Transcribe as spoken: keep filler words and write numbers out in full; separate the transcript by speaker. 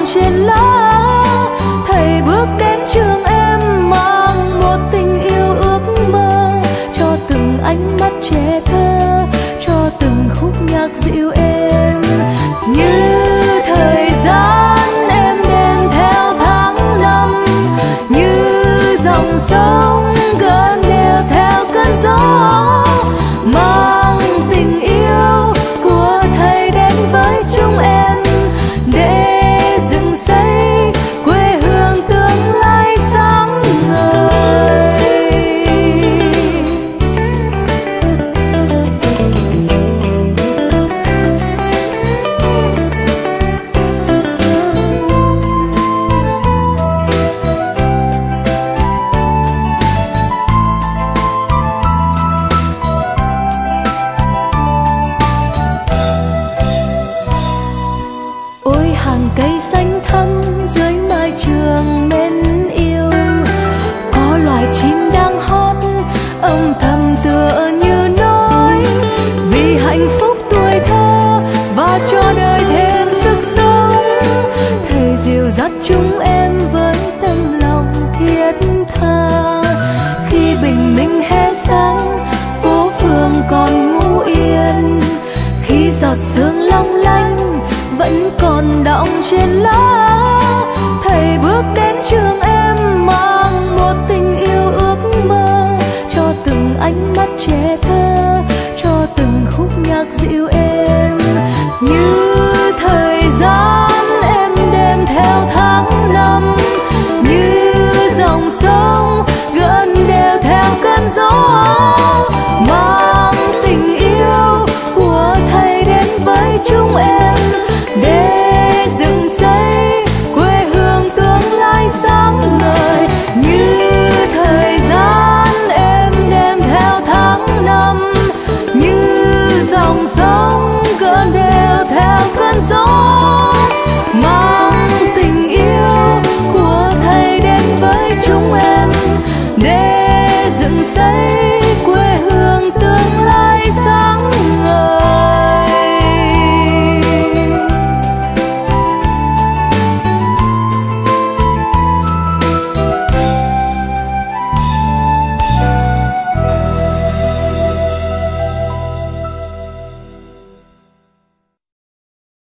Speaker 1: trên lá. Thầy bước đến trường em mang một tình yêu ước mơ, cho từng ánh mắt trẻ thơ, cho từng khúc nhạc dịu êm. Như thời gian em đem theo tháng năm, như dòng sông gợn đều theo cơn gió, mang tình yêu của thầy đến với chúng em để dựng xây quê hương tương lai sáng ngời. Ôi hàng cây xanh thắm dưới mái trường mến yêu, có loài chim đang hót âm thầm tựa như nói, vì hạnh phúc tuổi thơ và cho đời thêm sức sống. Thầy dìu dắt chúng em với tâm lòng thiết tha, khi bình minh hè sáng phố phường còn ngủ yên, khi giọt sương long lanh vẫn còn đọng trên lá. Thầy bước đến trường em mang một tình yêu ước mơ, cho từng ánh mắt trẻ thơ, cho từng khúc nhạc dịu êm. Như thời gian em đem theo tháng năm, như dòng sông